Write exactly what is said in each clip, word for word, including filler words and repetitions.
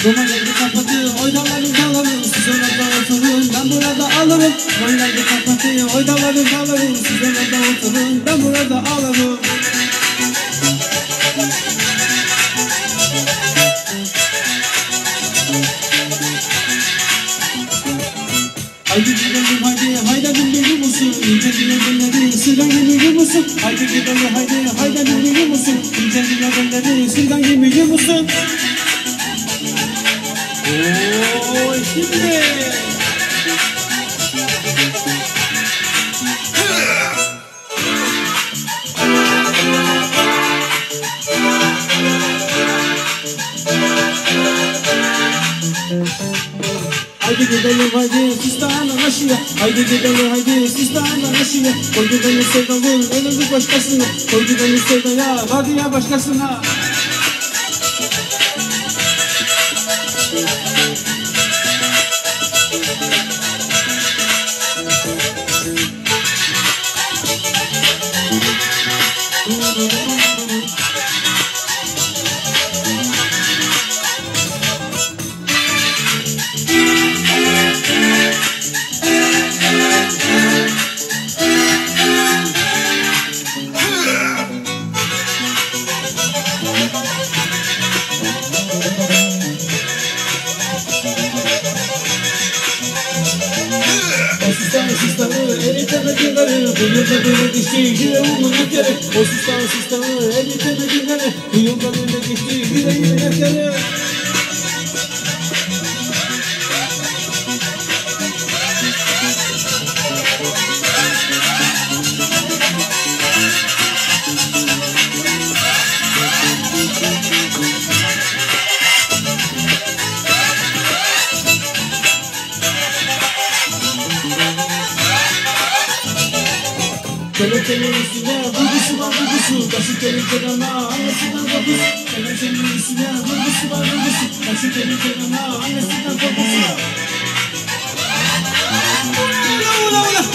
Dumanları kapatıyor, oydaları dağları, siz orada oturun, ben burada alırım. Dumanları kapatıyor, oydaları dağları, siz orada oturun, ben burada alırım. Haydi gidelim haydi, hayda dinliyor musun? İnce dinleyenleri, sırdan dinliyor musun? Haydi gidelim haydi, hayda dinliyor musun? İnce dinleyenleri, sırdan dinliyor musun? Ooo şimdi! Haydi gidelim haydi sistanın aşıya. Haydi gidelim haydi sistanın aşıya. Koydu beni sevdalı ölürdü başkasına. Koydu beni sevdaya vardı ya başkasına. Sistan sistanı eritemedileri, bu yılda böyle geçti yüreğimin efkeri. O sistan sistanı eritemedileri, bu yılda böyle geçti yüreğimin efkeri. Kelepçenin üstüne vurgusu var vurgusu, taşı kelepçe ama annesinden korkusu. Kelepçenin üstüne vurgusu var vurgusu, taşı kelepçe ama annesinden korkusu. Ula ula ula!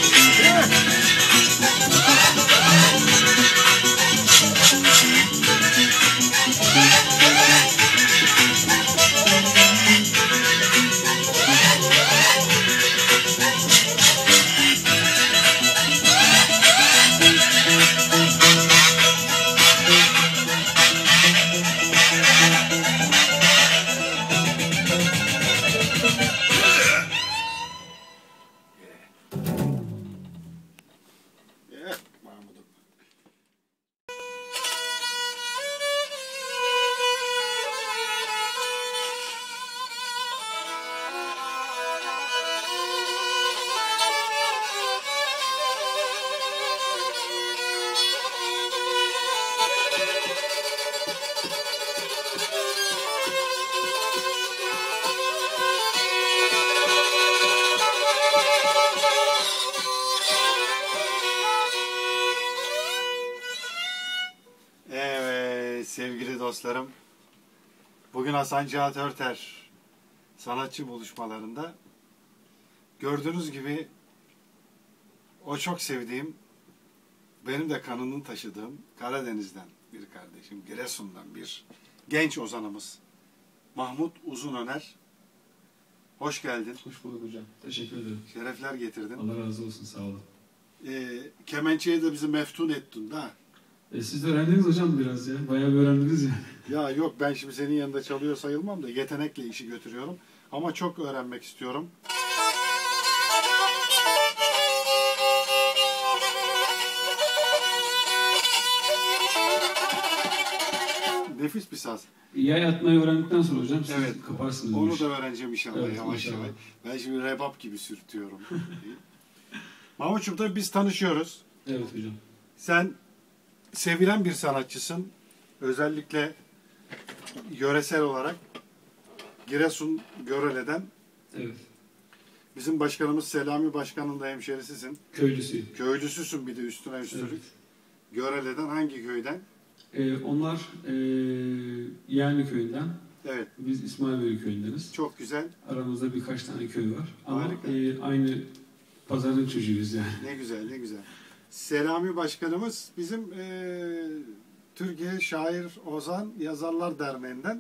Sevgili dostlarım, bugün Hasan Cihat Örter sanatçı buluşmalarında gördüğünüz gibi o çok sevdiğim, benim de kanını taşıdığım Karadeniz'den bir kardeşim, Giresun'dan bir genç ozanımız Mahmut Uzunöner. Hoş geldin. Hoş bulduk hocam. Teşekkür ederim. Şerefler getirdin. Allah razı olsun. Sağ olun. Ee, kemençeyi de bizi meftun ettin da. E, siz de öğrendiniz hocam biraz ya. Bayağı bir öğrendiniz ya. Ya yok, ben şimdi senin yanında çalıyor sayılmam da yetenekle işi götürüyorum. Ama çok öğrenmek istiyorum. Nefis bir saz. Yay atmayı öğrendikten sonra hocam siz Evet, kaparsınız. onu da öğreneceğim inşallah, evet, yavaş inşallah. yavaş. Ben şimdi rebap gibi sürtüyorum. Mahmut'cum, tabii biz tanışıyoruz. Evet hocam. Sen sevilen bir sanatçısın. Özellikle yöresel olarak Giresun Görele'den. Evet. Bizim başkanımız Selami Başkan'ın da hemşerisisin. Köylüsü. Köylüsüsün bir de üstüne üstlük. Evet. Görele'den hangi köyden? E, onlar e, Yeğenli köyünden. Evet. Biz İsmailbeyli köyündeniz. Çok güzel. Aramızda birkaç tane köy var. Ama Harika. e, aynı pazarın çocuğuyuz yani. Ne güzel, ne güzel. Selami Başkanımız bizim e, Türkiye Şair Ozan Yazarlar Derneği'nden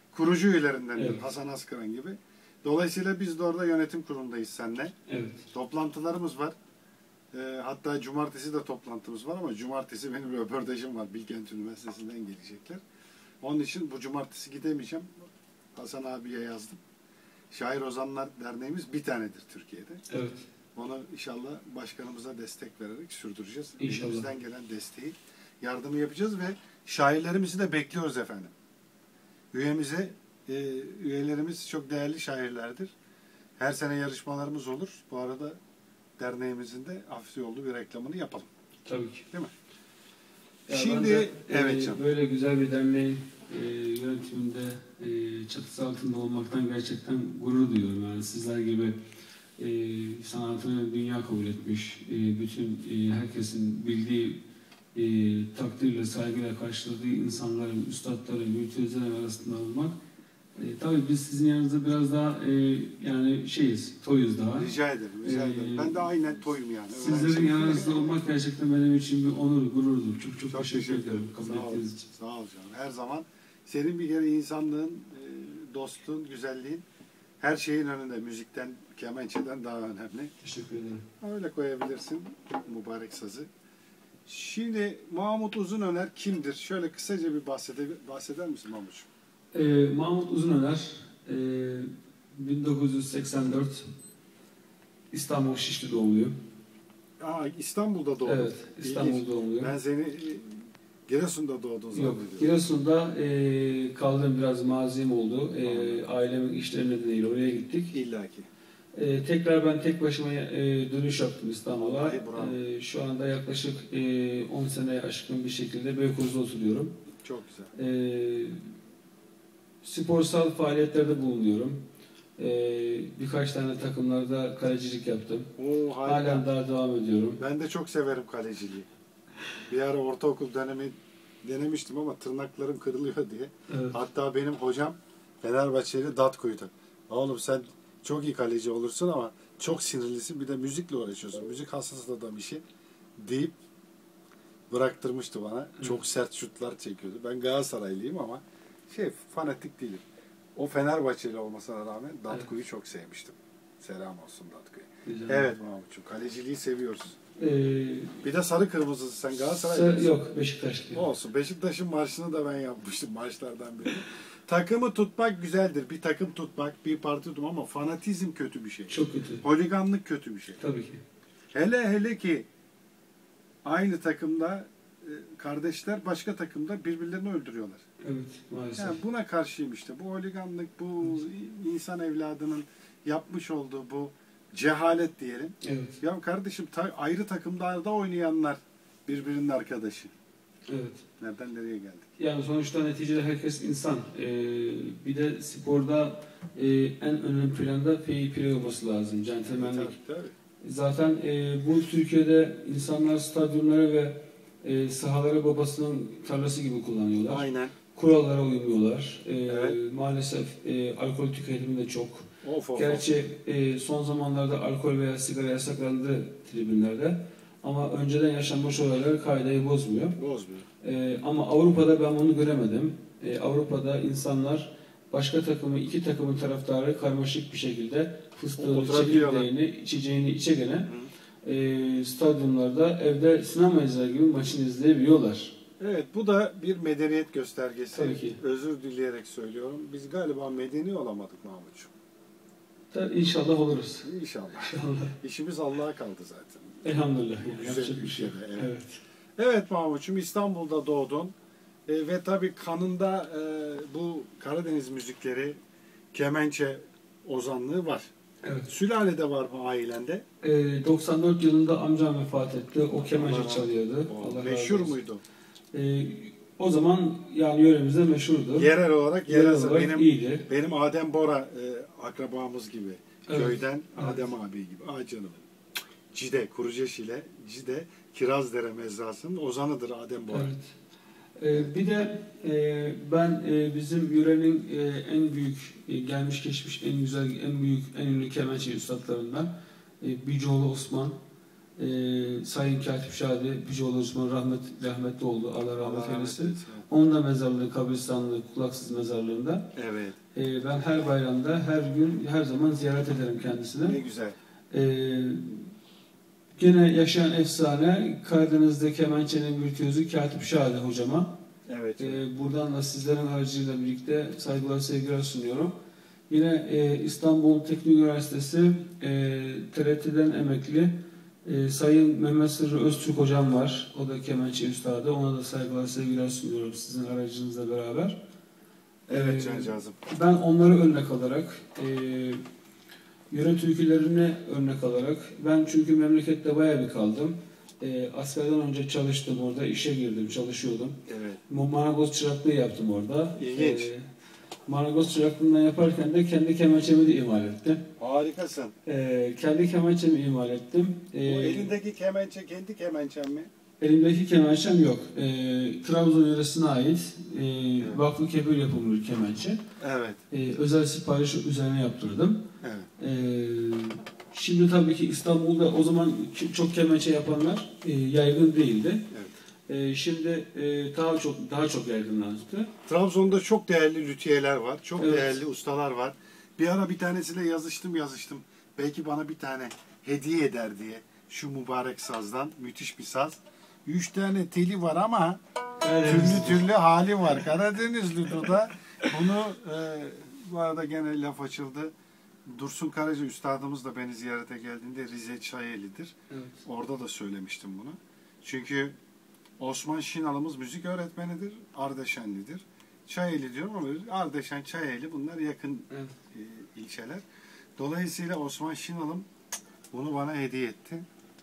kurucu üyelerindendir Evet. Hasan Askıran gibi. Dolayısıyla biz de orada yönetim kurulundayız seninle. Evet. Toplantılarımız var. E, hatta cumartesi de toplantımız var ama cumartesi benim röportajım var. Bilkent Üniversitesi'nden gelecekler. Onun için bu cumartesi gidemeyeceğim. Hasan abiye yazdım. Şair Ozanlar Derneğimiz bir tanedir Türkiye'de. Evet. Onu inşallah başkanımıza destek vererek sürdüreceğiz. İnşallah. Elimizden gelen desteği, yardımı yapacağız ve şairlerimizi de bekliyoruz efendim. Üyemize, e, üyelerimiz çok değerli şairlerdir. Her sene yarışmalarımız olur. Bu arada derneğimizin de hafif yollu bir reklamını yapalım. Tabii ki. Değil mi? Ya Şimdi, ben de, evet e, canım. böyle güzel bir derneğin e, yönetiminde e, çatısı altında olmaktan gerçekten gurur duyuyorum. Yani sizler gibi e, sanatını dünya kabul etmiş, e, bütün e, herkesin bildiği e, takdirle, saygıyla karşıladığı insanların, üstadların, virtüözlerin arasında olmak. E, tabii biz sizin yanınızda biraz daha e, yani şeyiz, toyuz daha. Rica ederim, rica Ee, ederim. Ben de aynen toyum yani. Sizlerin Öğrenciyim. yanınızda olmak gerçekten benim için bir onur, gururdur. Çok çok, Çok teşekkür, ederim kabul Sağ ol, ettiğiniz için. sağ ol canım. Her zaman senin bir kere insanlığın, e, dostluğun, güzelliğin her şeyin önünde. Müzikten, kemençeden daha önemli. Teşekkür ederim. Öyle koyabilirsin mübarek sazı. Şimdi Mahmut Uzunöner kimdir? Şöyle kısaca bir bahsede, bahseder misin Mahmutcuğum? Ee, Mahmut Uzunöner e, bin dokuz yüz seksen dört İstanbul Şişli doğumluyum. Aa, İstanbul'da doğdun. Evet, İstanbul İlginç. doğumluyum. Ben seni e, Giresun'da doğdun Yok, zannediyorum. Giresun'da e, kaldığım biraz mazim oldu. E, ailemin işleri nedeniyle oraya gittik. İlla ki. E, tekrar ben tek başıma e, dönüş yaptım İstanbul'a. Vallahi bravo. E, şu anda yaklaşık e, on seneye aşkın bir şekilde Beykoz'da oturuyorum. Çok güzel. E, sporsal faaliyetlerde bulunuyorum. E, birkaç tane takımlarda kalecilik yaptım. Oo, harika. Halen daha devam ediyorum. Ben de çok severim kaleciliği. Bir ara ortaokul dönemi denemiştim ama tırnaklarım kırılıyor diye. Evet. Hatta benim hocam Fenerbahçeli Datko'ydu. Oğlum sen çok iyi kaleci olursun ama çok sinirlisin, bir de müzikle uğraşıyorsun. Müzik hassas adam işi deyip bıraktırmıştı bana. Çok sert şutlar çekiyordu. Ben Galatasaraylıyım ama şey fanatik değilim. O Fenerbahçeli olmasına rağmen Datko'yu çok sevmiştim. Selam olsun Datko'ya. Güzel. Evet Mahmutcuğum, kaleciliği seviyoruz. E, Bir de sarı kırmızısı, sen Galatasaraylı mısın? yok, Beşiktaşlıyım. Olsun. Beşiktaş'ın marşını da ben yapmıştım maçlardan biri. Takımı tutmak güzeldir. Bir takım tutmak, bir parti tutmak ama fanatizm kötü bir şey. Çok kötü. Holiganlık kötü bir şey. Tabii ki. Hele hele ki aynı takımda e, kardeşler başka takımda birbirlerini öldürüyorlar. Evet, maalesef. Yani buna karşıyım işte. Bu holiganlık, bu insan evladının yapmış olduğu bu cehalet diyelim. Evet, Ya kardeşim ta- ayrı takımlarda oynayanlar birbirinin arkadaşı. evet. Nereden nereye geldik? Yani sonuçta neticede herkes insan. Ee, bir de sporda e, en önemli planda fair play olması lazım. Centilmenlik. Tabii, tabii. Zaten e, bu Türkiye'de insanlar stadyumları ve e, sahaları babasının tarlası gibi kullanıyorlar. Aynen. Kurallara uymuyorlar. E, Evet. Maalesef e, alkol tüketimi de çok. Of of. Gerçi e, son zamanlarda alkol veya sigara yasaklandı tribünlerde. Ama önceden yaşanmış olaylar kaideyi bozmuyor. Bozmuyor. Ee, ama Avrupa'da ben bunu göremedim. Ee, Avrupa'da insanlar başka takımı, iki takımın taraftarı karmaşık bir şekilde fıstığını, Oturabiliyorlar. çekirdeğini, içeceğini içe gene e, stadyumlarda evde sinema izler gibi maçını izleyebiliyorlar. Evet, bu da bir medeniyet göstergesi. Tabii ki. Özür dileyerek söylüyorum. Biz galiba medeni olamadık Mahmutcuğum. Da inşallah oluruz. İnşallah. İnşallah. İşimiz Allah'a kaldı zaten. Elhamdülillah. Bu Yani güzel yapacak bir bir şey şey yok. de, evet. Evet. Evet Mahmutcuğum, İstanbul'da doğdun. E, ve tabii kanında e, bu Karadeniz müzikleri, kemençe ozanlığı var. Evet. Sülalede var mı ailende? Ee, doksan dört yılında amcam vefat etti. O Allah kemençe razı- çalıyordu. O, Allah razı meşhur olsun. muydu? Ee, o zaman yani yöremizde meşhurdu. Yerel olarak Yerel yerel olarak benim iyiydi. benim Adem Bora e, akrabamız gibi. Evet. Köyden Evet. Adem abi gibi. Aa canım. Cide, Kuruceşile, Cide, Kirazdere mezrasının ozanıdır Adem Bora. Evet. Ee, bir de e, ben e, bizim yörenin e, en büyük, e, gelmiş geçmiş en güzel, en büyük, en ünlü kemençe üstadlarından e, Bicoğlu Osman, e, Sayın Katip Şadi Bücüoğlu Osman rahmet, rahmetli oldu. Allah rahmet Allah eylesin. rahmet eylesin. Onun da mezarlığı, kabristanlığı, kulaksız mezarlığında. Evet. E, ben her bayramda, her gün, her zaman ziyaret ederim kendisine. Ne güzel. E, Gene yaşayan efsane Karadeniz'de kemençenin virtüözü Katip Şadi hocama. Evet. Ee, buradan da sizlerin aracılığıyla birlikte saygılar, sevgiler sunuyorum. Yine e, İstanbul Teknik Üniversitesi e, T R T'den emekli e, Sayın Mehmet Sırrı Öztürk hocam var. O da kemençe üstadı. Ona da saygılar, sevgiler sunuyorum sizin aracınızla beraber. Evet Ee, Cancağızım. Ben onları örnek alarak e, yöre türkülerini örnek alarak, ben çünkü memlekette bayağı bir kaldım. E, askerden önce çalıştım orada, işe girdim, çalışıyordum. Evet. Marangoz çıraklığı yaptım orada. İlginç. E, marangoz çıraklığından yaparken de kendi kemençemi de imal ettim. Harikasın. E, kendi kemençemi imal ettim. E, Bu elindeki kemençe kendi kemençen mi? Elimdeki kemençem yok. E, Trabzon yöresine ait e, Evet. vakfı kebir yapımı bir kemençe. Evet. E, özel sipariş üzerine yaptırdım. Evet. Ee, şimdi tabii ki İstanbul'da o zaman çok kemençe yapanlar e, yaygın değildi. Evet. E, şimdi e, daha çok daha çok yaygınlaştı. Trabzon'da çok değerli lüthiyeler var. Çok Evet. değerli ustalar var. Bir ara bir tanesiyle yazıştım yazıştım. Belki bana bir tane hediye eder diye. Şu mübarek sazdan. Müthiş bir saz. Üç tane teli var ama türlü türlü hali var. Karadeniz lütuda. Bunu e, bu arada gene laf açıldı. Dursun Karaca üstadımız da beni ziyarete geldiğinde Rize Çayeli'dir. Evet. Orada da söylemiştim bunu. Çünkü Osman Şinal'ımız müzik öğretmenidir, Ardeşenlidir. Çayeli diyorum ama Ardeşen, Çayeli bunlar yakın Evet. e, ilçeler. Dolayısıyla Osman Şinal'ım bunu bana hediye etti.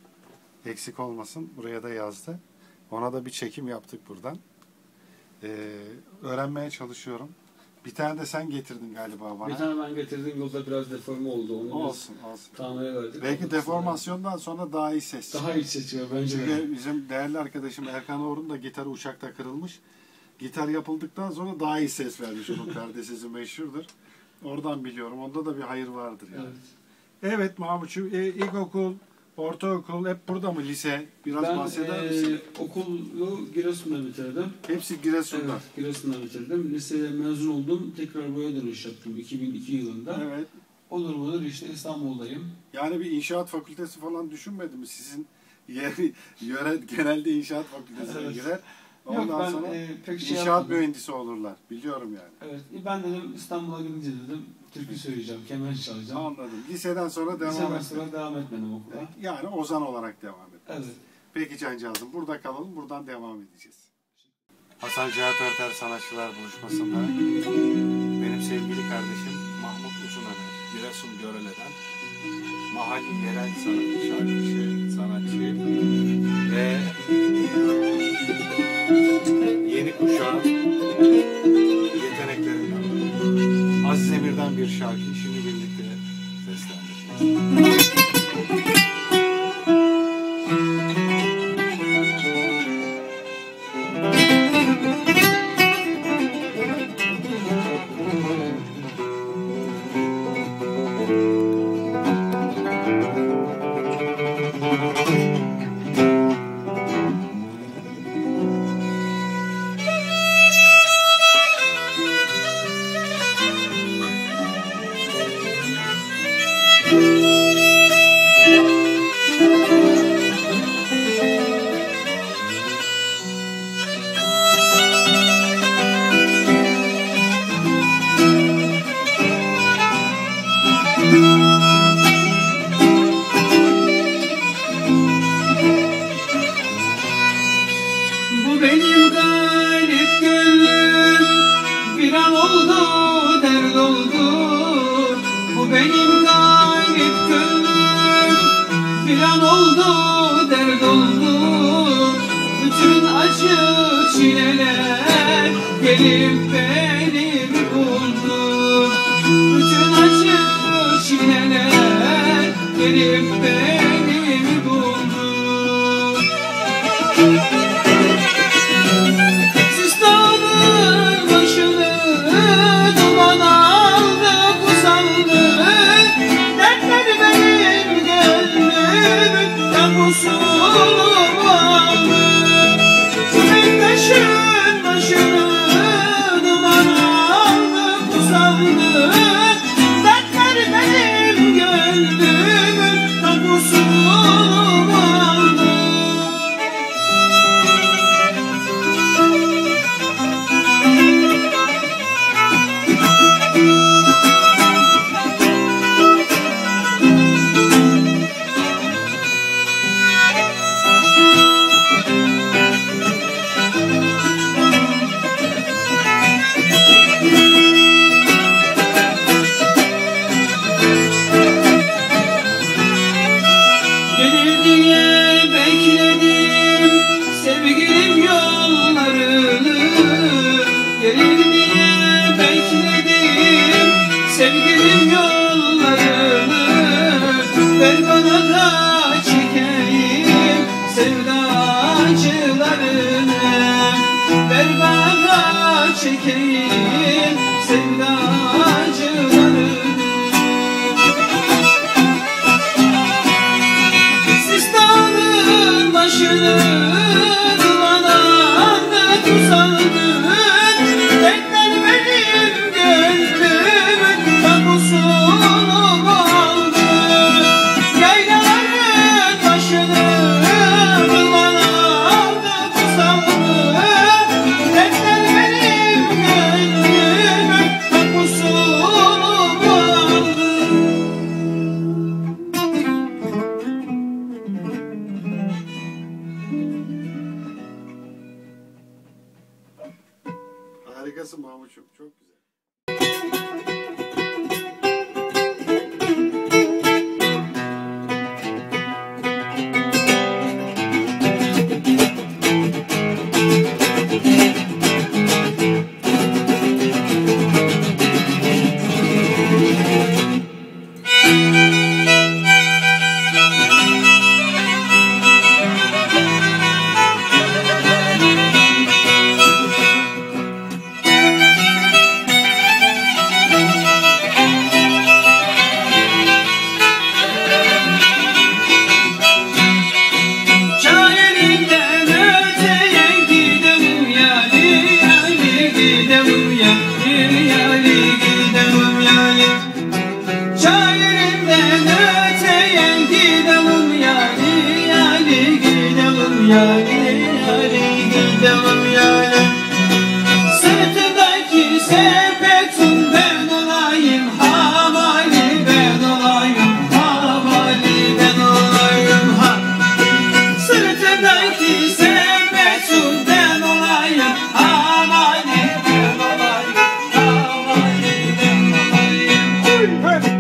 Eksik olmasın, buraya da yazdı. Ona da bir çekim yaptık buradan. Ee, öğrenmeye çalışıyorum. Bir tane de sen getirdin galiba bana. Bir tane ben getirdim, yolda biraz deforme oldu. Onu Olsun, olsun. tamire verdik. Belki deformasyondan sonra daha iyi ses daha iyi seçiyor bence. de. Çünkü bizim değerli arkadaşım Erkan Orhun da gitarı uçakta kırılmış. Gitar yapıldıktan sonra daha iyi ses vermiş. Onun perde sesi meşhurdur. Oradan biliyorum. Onda da bir hayır vardır yani. Evet. Evet Mahmut'cum. E, ilkokul, ortaokul hep burada mı? Lise? Biraz Ben bahseder e, misin? okulu Giresun'da bitirdim. Hepsi Giresun'da. Evet, Giresun'da bitirdim. Liseye mezun oldum. Tekrar buraya dönüş yaptım iki bin iki yılında. Evet. Olur olur işte İstanbul'dayım. Yani bir inşaat fakültesi falan düşünmedin mi? Sizin yeri, yöre genelde inşaat fakültesine Evet. girer. Yok, Ondan ben, sonra e, pek şey inşaat yapmadım. mühendisi olurlar. Biliyorum yani. Evet, ben dedim İstanbul'a gidince dedim türkü söyleyeceğim, kemençe çalacağım. Anladım. Liseden sonra devam Liseden et. sonra devam etmedim okula. Yani ozan olarak devam et. Evet. Peki Cancağızım, burada kalalım, buradan devam edeceğiz. Hasan Cihat Örter Sanatçılar Buluşması'nda benim sevgili kardeşim Mahmut Uzunaner, Giresun Görele'den mahalli yerel sanatçı, şarkıcı, sanatçı ve yeni kuşağın yeteneklerinden Aziz Emir'den bir şarkı şimdi birlikte seslendireceğiz. Bu benim garip gönlüm bir an oldu dert oldu. Bu benim garip gönlüm bir an oldu dert oldu. Bütün acı çileler gelip beni buldu. Bütün acı çileler gelip beni buldu. Siz dağın başını duman aldı kusaldı. Dertler benim gönlümün tapusu aldı. Bektaşın başını duman aldı, kusaldı. Dertler benim gönlümün tapusunu aldı. Gelir diye bekledim sevgilim yollarını. Gelir diye bekledim sevgilim yollarını. Ver bana da çekeyim sevdacılarını. Ver bana da çekeyim sevdacılarını. Sistanın başını dumanlandı, kusaldı. Dertler benim gönlümün tapusunu aldı. Yaylaların başını dumanlandı, kusaldı. Dertler benim gönlümün tapusunu aldı. Harikasın Mahmut'cum. Çok güzel. Çayelinden öteye gidelim yani, yani gidelim yani, yani gidelim yani. Çayelinden öteye gidelim yani, yani gidelim yani, yani gidelim yani. Sırtındaki sepetun ben olayım, havali ben olayım, havali ben olayım ha. Sırtındaki sepetun ben olayım, havali ben olayım, havali ben olayım. Huy, hey.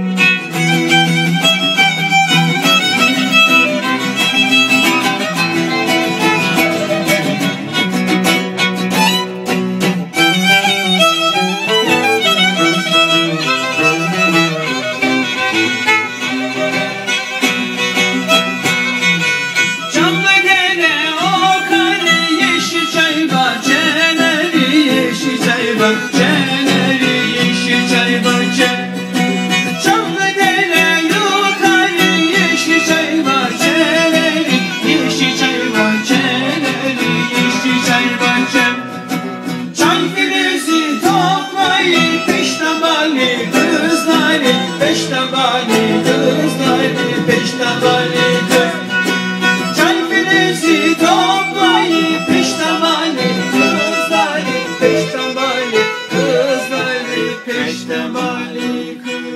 Çamlıdere o kare yeşil çay bahçeleri, yeşil çay bahçeleri, yeşil çay bahçe. Çamlıdere yukarı yeşil çay bahçeleri, yeşil çay bahçeleri, yeşil çay bahçe. Çay filizi toplayıp beş tabali kızları, beş tabali kızları, beş tabali kız. Çay filizi toplayıp beş tabali kızları, beş tabali kızları, beş tabali kız.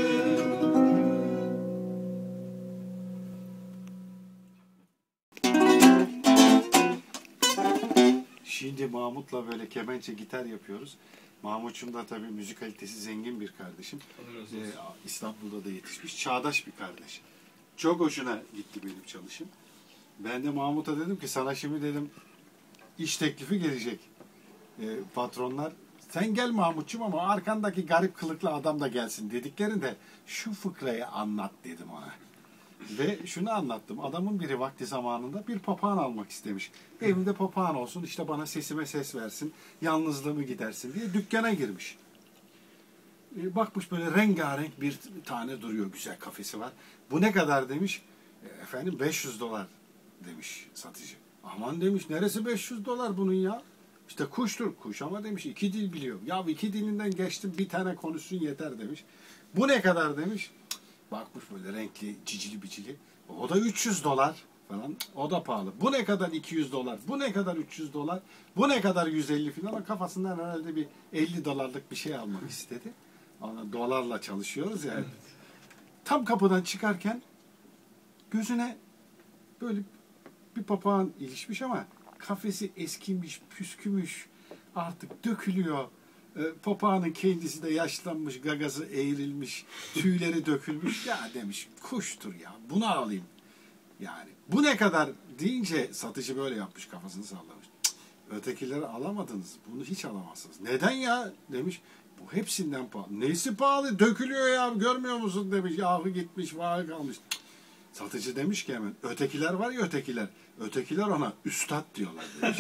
Şimdi Mahmut'la böyle kemençe gitar yapıyoruz. Mahmut'cum da tabii müzik kalitesi zengin bir kardeşim. Ee, İstanbul'da da yetişmiş. Çağdaş bir kardeş. Çok hoşuna gitti benim çalışım. Ben de Mahmut'a dedim ki sana şimdi dedim iş teklifi gelecek. Ee, patronlar sen gel Mahmut'cum ama arkandaki garip kılıklı adam da gelsin dediklerinde şu fıkrayı anlat dedim ona. Ve şunu anlattım. Adamın biri vakti zamanında bir papağan almak istemiş. Evimde papağan olsun işte bana sesime ses versin. Yalnızlığımı gidersin diye dükkana girmiş. E, bakmış böyle rengarenk bir tane duruyor. Güzel kafesi var. Bu ne kadar demiş. E, efendim beş yüz dolar. demiş satıcı. Aman demiş, neresi beş yüz dolar bunun ya? İşte kuştur kuş ama demiş iki dil biliyor. Ya iki dilinden geçtim, bir tane konuşsun yeter demiş. Bu ne kadar demiş. Bakmış böyle renkli, cicili bicili. O da üç yüz dolar falan. O da pahalı. Bu ne kadar iki yüz dolar? Bu ne kadar üç yüz dolar? Bu ne kadar yüz elli falan? Ama kafasından herhalde bir elli dolarlık bir şey almak istedi. Ona dolarla çalışıyoruz yani. Tam kapıdan çıkarken gözüne böyle bir papağan ilişmiş ama kafesi eskimiş, püskümüş, artık dökülüyor. E, papağanın kendisi de yaşlanmış, gagası eğrilmiş, tüyleri dökülmüş. Ya demiş, kuştur ya, bunu alayım. Yani bu ne kadar deyince satıcı böyle yapmış, kafasını sallamış. Cık, ötekileri alamadınız, bunu hiç alamazsınız. Neden ya demiş. Bu hepsinden pahalı. Neyse pahalı, dökülüyor ya, görmüyor musun demiş. Yahu gitmiş, vahı kalmış. Satıcı demiş ki hemen, ötekiler var ya ötekiler. Ötekiler ona üstad diyorlar demiş.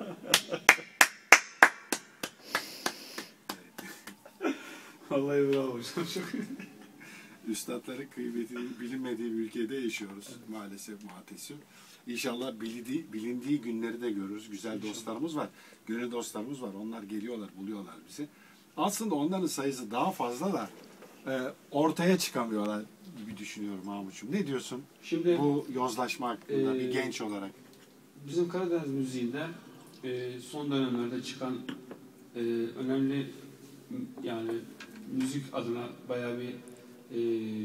Vallahi bravo hocam. Çok Üstadların kıymetinin bilinmediği bir ülkede yaşıyoruz. Evet. Maalesef maalesef. İnşallah bilindiği, bilindiği günleri de görürüz. Güzel İnşallah. Dostlarımız var. Gönül dostlarımız var. Onlar geliyorlar, buluyorlar bizi. Aslında onların sayısı daha fazla da e, ortaya çıkamıyorlar gibi düşünüyorum Mahmut'cum. Ne diyorsun? Şimdi bu yozlaşma hakkında e, bir genç olarak? Bizim Karadeniz müziğinde e, son dönemlerde çıkan e, önemli yani müzik adına bayağı bir e,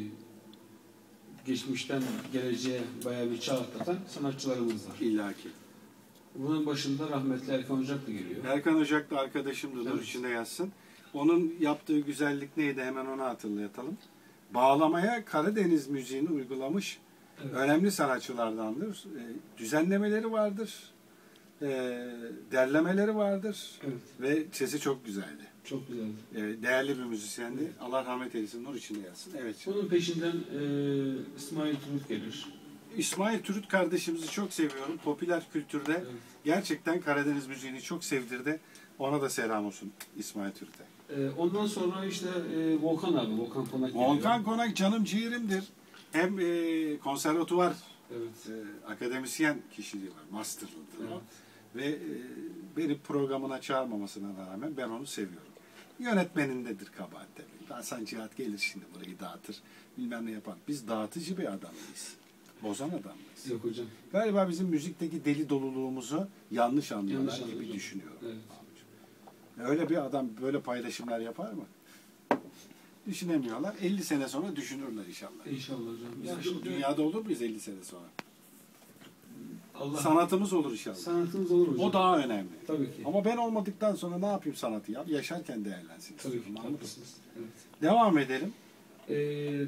geçmişten geleceğe bayağı bir çağ atlatan sanatçılarımız var. İlla ki. Bunun başında rahmetli Erkan Ocaklı geliyor. Erkan Ocaklı arkadaşımdır, evet. Dur içinde yazsın. Onun yaptığı güzellik neydi, hemen onu hatırlatalım. Bağlamaya Karadeniz müziğini uygulamış, evet. Önemli sanatçılardandır. E, düzenlemeleri vardır, e, derlemeleri vardır, evet. Ve sesi çok güzeldi. Çok güzeldi. E, değerli bir müzisyendi. Evet. Allah rahmet eylesin, nur içinde yatsın. Evet. Bunun peşinden e, İsmail Turut gelir. İsmail Turut kardeşimizi çok seviyorum. Popüler kültürde, evet. Gerçekten Karadeniz müziğini çok sevdirdi. Ona da selam olsun İsmail Turut'a. Ee, ondan sonra işte e, Volkan abi, Volkan Konak geliyor. Volkan Konak canım ciğerimdir. Hem e, konservatuvar, evet. e, akademisyen kişiliği var, masterlıdır. Evet. Ve e, beni programına çağırmamasına rağmen ben onu seviyorum. Yönetmenindedir kabahat tabii. Hasan Cihat gelir şimdi burayı dağıtır, bilmem ne yapar. Biz dağıtıcı bir adamıyız. Bozan adamıyız. Yok hocam. Galiba bizim müzikteki deli doluluğumuzu yanlış anlıyorlar yanlış gibi anladım. Düşünüyorum. Evet. Öyle bir adam böyle paylaşımlar yapar mı? Düşünemiyorlar. elli sene sonra düşünürler inşallah. İnşallah hocam. Ya şu dünyada olur muyuz elli sene sonra? Allah Sanatımız olur inşallah. Sanatımız olur hocam. O daha önemli. Tabii ki. Ama ben olmadıktan sonra ne yapayım sanatı ya? Yaşarken değerlensin. Tabii ki. Haklısınız. Evet. Devam edelim. Ee,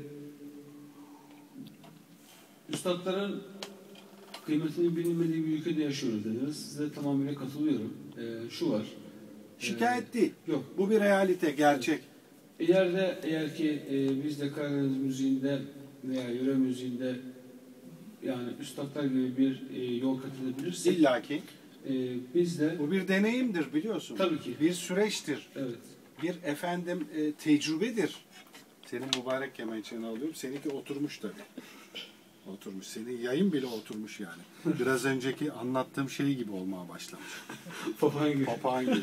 üstadların kıymetinin bilinmediği bir ülkede yaşıyoruz dediniz. Size tamamıyla katılıyorum. Ee, şu var. Şikayet değil. Yok. Bu bir realite, gerçek. Eğer de eğer ki e, biz de Karadeniz müziğinde veya yöre müziğinde yani üstadlar gibi bir e, yol kat edebilirsek İlla ki. E, biz de bu bir deneyimdir biliyorsun. Tabii ki. Bir süreçtir. Evet. Bir efendim e, tecrübedir. Senin mübarek kemençeni alıyorum. Seninki oturmuş tabii. Oturmuş. Senin yayın bile oturmuş yani. Biraz önceki anlattığım şey gibi olmaya başlamış. Papağan gibi. Papağan gibi.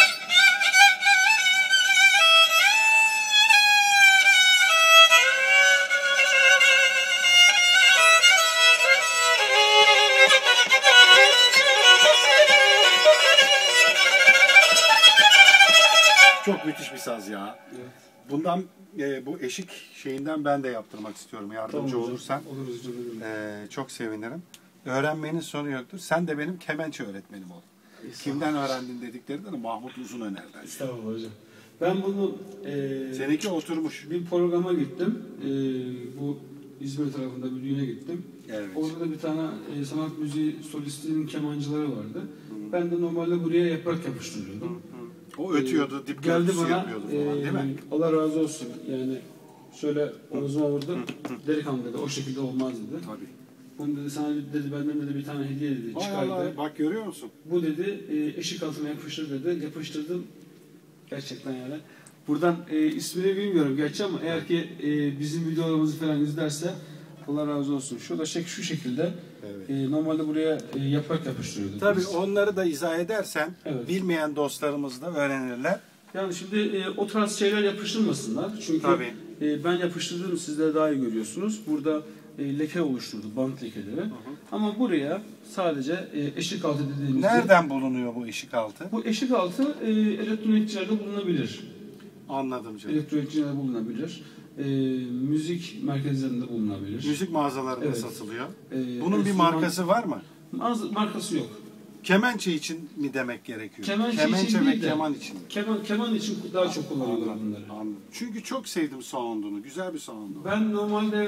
Çok müthiş bir saz ya. Evet. Bundan e, bu eşik şeyinden ben de yaptırmak istiyorum. Yardımcı tamam, olursan. Oluruz hocam. E, çok sevinirim. Öğrenmenin sonu yoktur. Sen de benim kemençe öğretmenim ol. Kimden öğrendin dediklerinde de Mahmut Uzuner'den. Estağfurullah hocam. Ben bunu e, seninki oturmuş. Bir programa gittim. E, bu İzmir tarafında bir düğüne gittim. Evet. Orada da bir tane e, sanat müziği solistinin kemancıları vardı. Hı. Ben de normalde buraya yaprak yapıştırıyordum. Hı. O ötüyordu, dip görüntüsü yapıyordu falan, değil mi? Allah razı olsun. Yani şöyle omuzuma vurdu. Delikanlı dedi, o şekilde olmaz dedi. Tabii. Bunu dedi, sana dedi, benden dedi bir tane hediye dedi, çıkardı. Allah, bak görüyor musun? Bu dedi, e, eşik altına yapıştır dedi. Yapıştırdım. Gerçekten yani. Buradan e, ismini bilmiyorum gerçi ama eğer ki e, bizim videolarımızı falan izlerse Allah razı olsun. Şurada şek şu şekilde Evet. E, normalde buraya e, yaprak yapıştırıyorduk. Tabii biz. onları da izah edersen Evet. bilmeyen dostlarımız da öğrenirler. Yani şimdi e, o tarz şeyler yapıştırmasınlar. Çünkü Tabii. e, ben yapıştırdığım sizler daha iyi görüyorsunuz. Burada e, leke oluşturdu, bant lekeleri. Ama buraya sadece e, eşik altı dediğimiz... Nereden bulunuyor bu ışık altı? Bu eşik altı e, elektronikçilerde bulunabilir. Anladım canım. Elektronikçilerde bulunabilir. E, müzik merkezlerinde bulunabilir. Müzik mağazalarında Evet. satılıyor. E, Bunun bir enstrüman- markası var mı? Mağaza- markası yok. Kemençe için mi demek gerekiyor? Kemençe, Kemençe için ve değil de, keman için mi? Keman, keman için daha çok kullanıyorlar Anladım, bunları. anladım. Çünkü çok sevdim sound'unu. Güzel bir sound'u. Ben normalde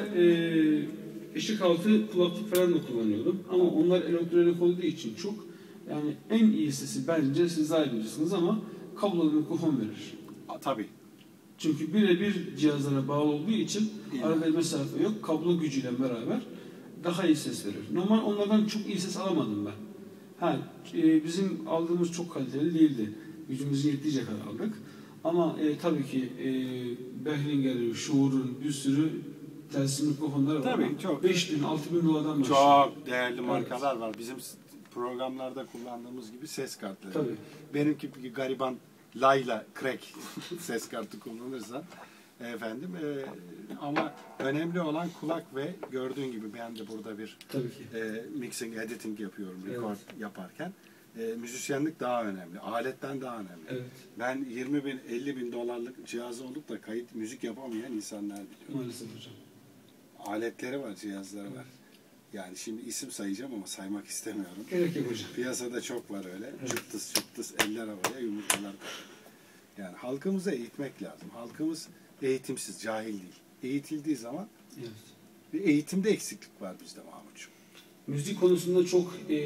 e, eşik altı kulaklık falan da kullanıyordum. Ama onlar elektronik olduğu için çok, yani en iyi sesi bence siz daha iyi bilirsiniz ama kablolu mikrofon verir. A, tabii. Çünkü birebir cihazlara bağlı olduğu için İyi. arada mesafe yok. Kablo gücüyle beraber daha iyi ses verir. Normal onlardan çok iyi ses alamadım ben. Ha, e, bizim aldığımız çok kaliteli değildi. Gücümüzün yettiği kadar aldık. Ama e, tabii ki e, Behringer'in, Shure'un bir sürü telsiz mikrofonları var. Tabii, ama çok. beş bin altı bin dolardan başlıyor. Çok değerli markalar var. Bizim programlarda kullandığımız gibi ses kartları. Tabii. Benimki bir gariban Layla Crack ses kartı kullanırsa efendim e, ama önemli olan kulak ve gördüğün gibi ben de burada bir Tabii ki. e, mixing, editing yapıyorum Evet. record yaparken. E, müzisyenlik daha önemli. Aletten daha önemli. Evet. Ben yirmi bin, elli bin dolarlık cihazı olup da kayıt müzik yapamayan insanlar biliyorum. Maalesef hocam. Aletleri var, cihazları var. Yani şimdi isim sayacağım ama saymak istemiyorum. Gerek yok hocam. Piyasada çok var öyle. Evet. Çıptıs çıptıs eller havaya yumurtalar. Yani halkımızı eğitmek lazım. Halkımız eğitimsiz, cahil değil. Eğitildiği zaman Evet. bir eğitimde eksiklik var bizde Mahmutcuğum. Müzik konusunda çok e,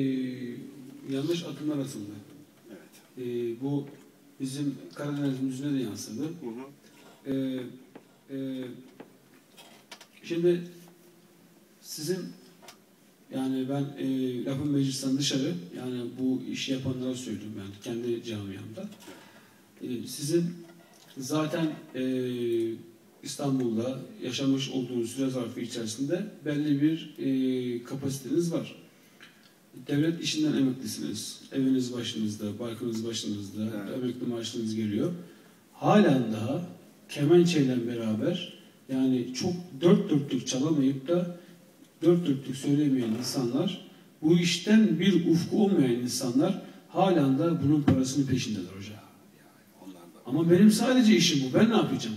yanlış adımlar atıldı. Evet. E, bu bizim Karadeniz müziğine de yansıdı. Hı hı. E, e, şimdi sizin, yani ben e, lafın meclisten dışarı, yani bu işi yapanlara söylüyorum ben kendi camiamda. E, sizin zaten e, İstanbul'da yaşamış olduğunuz süre zarfı içerisinde belli bir e, kapasiteniz var. Devlet işinden emeklisiniz. Eviniz başınızda, barkınız başınızda, Evet. emekli maaşınız geliyor. Halen daha kemençeyle beraber, yani çok dört dörtlük çalamayıp da dört dörtlük söylemeyen insanlar, bu işten bir ufku olmayan insanlar halen daha bunun parasının peşindeler hocam. Onlar da. Ama benim sadece işim bu. Ben ne yapacağım?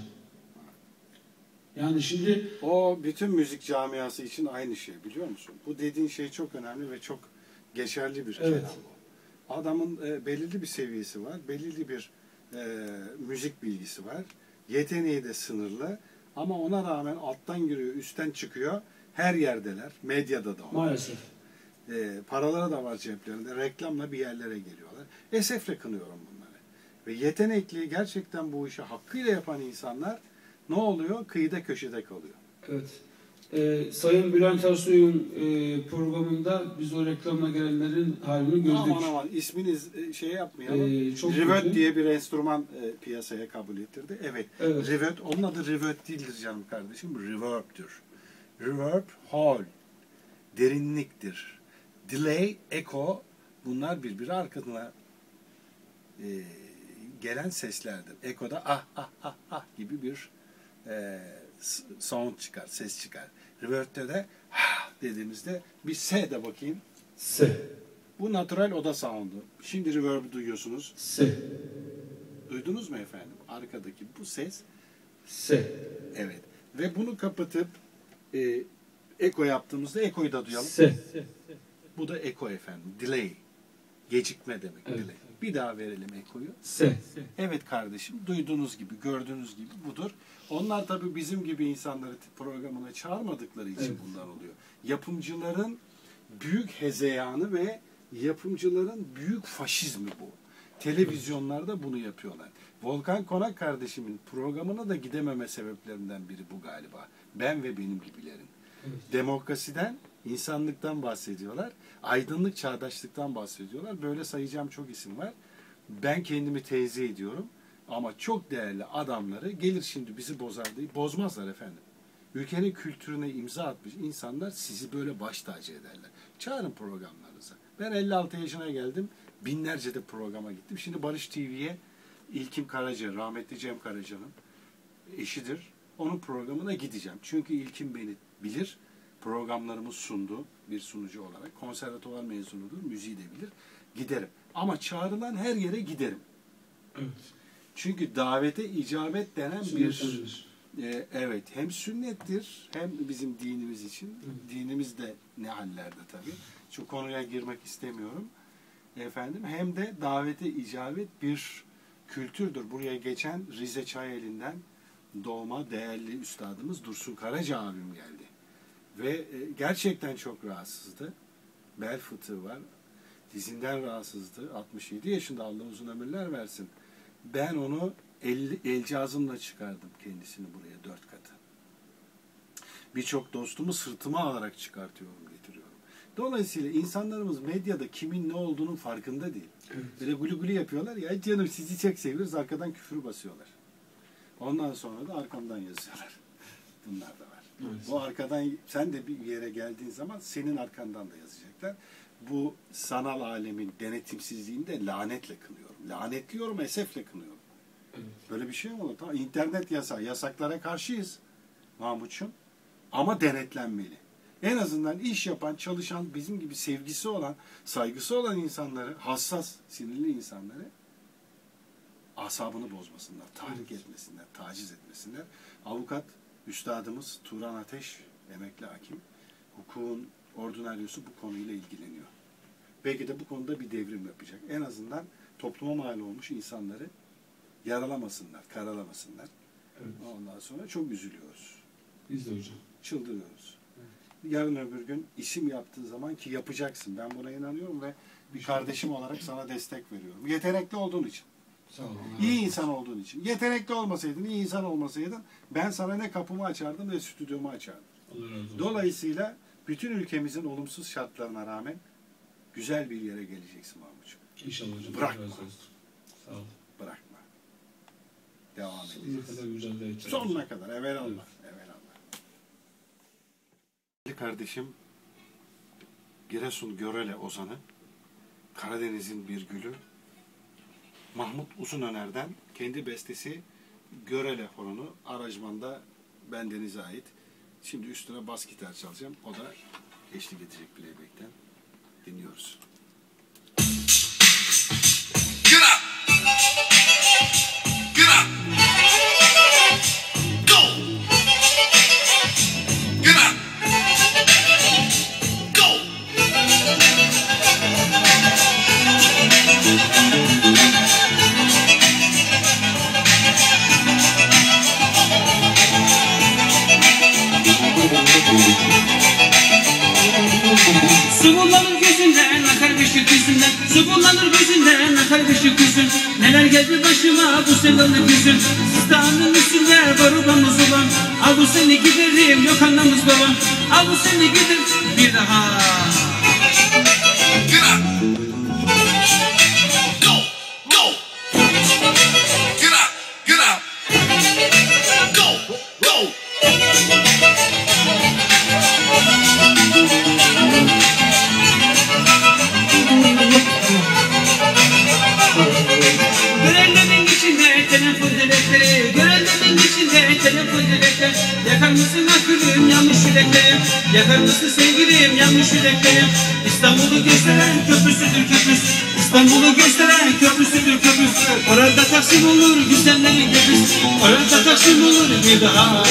Yani şimdi O bütün müzik camiası için aynı şey biliyor musun? Bu dediğin şey çok önemli ve çok geçerli bir Evet. kelam bu. Adamın e, belirli bir seviyesi var, belirli bir e, müzik bilgisi var. Yeteneği de sınırlı ama ona rağmen alttan giriyor, üstten çıkıyor. Her yerdeler, medyada da var. maalesef. E, paraları da var ceplerinde, reklamla bir yerlere geliyorlar. Esefle kınıyorum bunları. Ve yetenekli, gerçekten bu işi hakkıyla yapan insanlar ne oluyor? Kıyıda köşede kalıyor. Evet. Ee, Sayın Bülent Ersoy'un e, programında biz o reklamla gelenlerin halini gördük. Aman aman isminiz e, şey yapmayalım. Ee, çok Rivet kötü. diye bir enstrüman e, piyasaya kabul ettirdi. Evet. Evet. Rivet, onun adı Rivet değildir canım kardeşim. Reverb'tür. Reverb, hall. Derinliktir. Delay, echo, bunlar birbiri arkasına e, gelen seslerdir. Echo'da ah ah ah ah gibi bir e, sound çıkar, ses çıkar. Reverb'de de ha dediğimizde bir S de bakayım. Se. Bu natural oda sound'u. Şimdi reverb'ü duyuyorsunuz. Se. Duydunuz mu efendim? Arkadaki bu ses. Se. Evet. Ve bunu kapatıp e, eko yaptığımızda ekoyu da duyalım. Se. Bu da eko efendim. Delay. Gecikme demek. Evet. Delay. Bir daha verelim ekoyu. Se. Evet kardeşim. Duyduğunuz gibi, gördüğünüz gibi budur. Onlar tabii bizim gibi insanları programına çağırmadıkları için Evet. bunlar oluyor. Yapımcıların büyük hezeyanı ve yapımcıların büyük faşizmi bu. Televizyonlarda bunu yapıyorlar. Volkan Konak kardeşimin programına da gidememe sebeplerinden biri bu galiba. Ben ve benim gibilerin. Evet. Demokrasiden, insanlıktan bahsediyorlar. Aydınlık çağdaşlıktan bahsediyorlar. Böyle sayacağım çok isim var. Ben kendimi teyze ediyorum. Ama çok değerli adamları gelir şimdi bizi bozar diye bozmazlar efendim. ülkenin kültürüne imza atmış insanlar sizi böyle baş tacı ederler. Çağırın programlarınıza. Ben elli altı yaşına geldim. Binlerce de programa gittim. Şimdi Barış T V'ye İlkim Karaca, rahmetli Cem Karaca'nın eşidir. Onun programına gideceğim. Çünkü İlkim beni bilir. Programlarımı sundu bir sunucu olarak. Konservatuvar mezunudur. Müziği de bilir. Giderim. Ama çağrılan her yere giderim. Evet. Çünkü davete icabet denen bir... E, evet. Hem sünnettir hem bizim dinimiz için. Hı. Dinimiz de ne hallerde tabii. Şu konuya girmek istemiyorum. Efendim hem de davete icabet bir kültürdür. Buraya geçen Rize Çayeli'nden doğma değerli üstadımız Dursun Karaca abim geldi. Ve e, gerçekten çok rahatsızdı. Bel fıtığı var. Dizinden rahatsızdı. altmış yedi yaşında, Allah uzun ömürler versin. Ben onu el, el cihazımla çıkardım kendisini buraya dört katı. Birçok dostumu sırtıma alarak çıkartıyorum, getiriyorum. Dolayısıyla insanlarımız medyada kimin ne olduğunun farkında değil. Evet. Böyle gülü gülü yapıyorlar ya, canım sizi çok seviyoruz, arkadan küfür basıyorlar. Ondan sonra da arkamdan yazıyorlar. Bunlar da var. Evet. Bu arkadan, sen de bir yere geldiğin zaman senin arkandan da yazacaklar. Bu sanal alemin denetimsizliğini de lanetle kınıyorum. Lanetliyorum, esefle kınıyorum. Evet. Böyle bir şey mi olur? Tamam, internet yasağı, yasaklara karşıyız Mahmut'cum. Ama denetlenmeli. En azından iş yapan, çalışan, bizim gibi sevgisi olan, saygısı olan insanları, hassas, sinirli insanları asabını bozmasınlar, tahrik etmesinler, taciz etmesinler. Avukat üstadımız Turan Ateş, emekli hakim, hukukun ordinaryosu bu konuyla ilgileniyor. Belki de bu konuda bir devrim yapacak. En azından topluma mal olmuş insanları yaralamasınlar, karalamasınlar. Evet. Ondan sonra çok üzülüyoruz. Biz de hocam. Çıldırıyoruz. Evet. Yarın öbür gün isim yaptığı zaman, ki yapacaksın, ben buna inanıyorum ve bir kardeşim olarak sana destek veriyorum. Yetenekli olduğun için. Sağ olun. İyi insan olduğun için. Yetenekli olmasaydın, iyi insan olmasaydın ben sana ne kapımı açardım ne stüdyomu açardım. Allah razı olsun. Dolayısıyla bütün ülkemizin olumsuz şartlarına rağmen güzel bir yere geleceksin Mahmut'cum. İnşallah hocam. Bırakma. Sağ olun. Bırakma. Devam edeceğiz. Sonuna kadar mücadele edeceğiz. Sonuna kadar. Evelallah. Evet. Evelallah. Kardeşim Giresun Görele ozanı, Karadeniz'in bir gülü, Mahmut Uzunöner'den kendi bestesi Görele horonu, aranjmanda bendenize ait. Şimdi üstüne bas gitar çalacağım. O da eşlik edecek playback'ten. Dinliyoruz. Get up! Get up! Go! Get up! Go! Su bullanır gözünden, akar beşik yüzünden. Su bullanır gözünden, akar beşik yüzün. Neler geldi başıma bu sevdalı güzün. Sistanın üstünde barubamız olan. Al bu seni giderim, yok anlamız babam. Al bu seni gider bir daha. Get up! Go! Go! Get up! Get up! Go! Go! Görenlerin içinde telefon dilekleri, görenlerin içinde telefon dilekleri. Yakar mısın akılım yanlış yüreklerim, yakar mısın sevgilim yanlış yüreklerim. İstanbul'u gösteren köprüsüdür köprüsü, İstanbul'u gösteren köprüsüdür köprüsü. Orada Taksim olur güzellerin köprüsü, orada Taksim olur bir daha.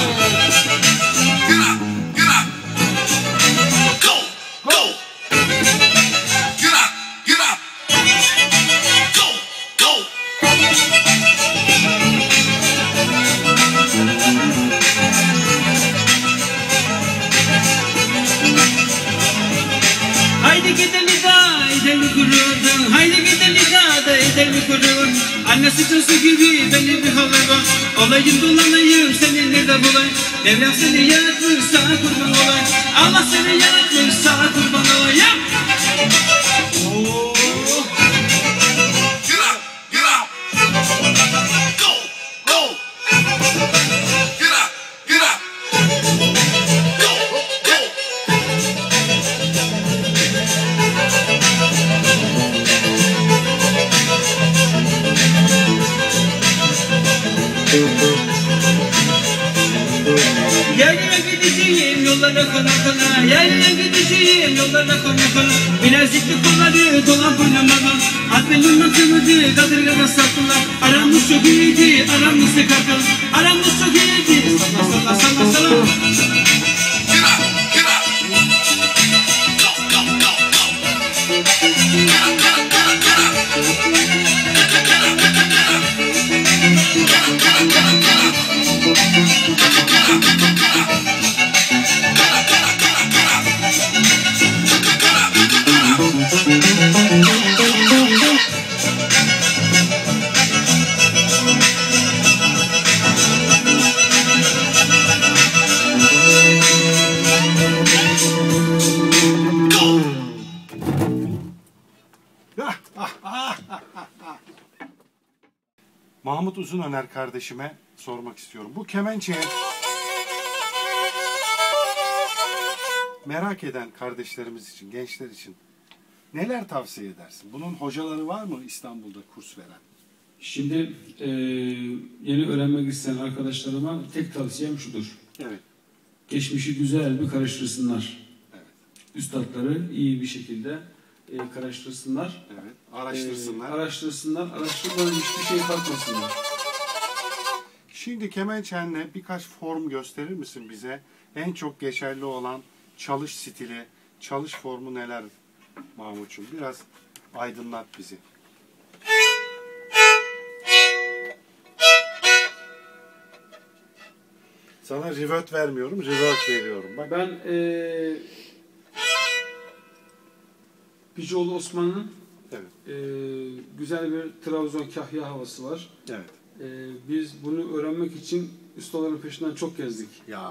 Haydi gidelim da edelim gururun, haydi gidelim da edelim gururun. Anne sütüsü gibi beni bir halıva, olayım dolanayım seni nerede bulayım. Mevlam seni yaratmış sana kurban olayım, Allah seni yaratmış sana kurban olayım. Oh. Get up, get up, go, go. Get up, get up. yollara kona kona. Yaylaya gideceğim yollara kona kona. Bilezikli kolları dolan boynuma. Adbelimden tümüdü kadırgada sattılar. Aramız çok iyiydi, aramız kakıl. Aramız çok iyiydi. Salla salla salla salla. Mahmut Uzunöner kardeşime sormak istiyorum. Bu kemençeye merak eden kardeşlerimiz için, gençler için neler tavsiye edersin? Bunun hocaları var mı İstanbul'da kurs veren? Şimdi e, yeni öğrenmek isteyen arkadaşlarıma tek tavsiyem şudur. Evet. Geçmişi güzel bir karıştırsınlar. Evet. Üstadları iyi bir şekilde e, karıştırsınlar. Evet. Araştırsınlar. E, araştırsınlar. Araştırmadan hiçbir şey katmasınlar. Şimdi kemençenle birkaç form gösterir misin bize? En çok geçerli olan çalış stili, çalış formu neler Mahmut'cum? Biraz aydınlat bizi. Sana rivöt vermiyorum, rivöt veriyorum. Bak. Ben e, Picioğlu Osman'ın Evet. e, güzel bir Trabzon kahya havası var. Evet. E, biz bunu öğrenmek için ustaların peşinden çok gezdik. Ya.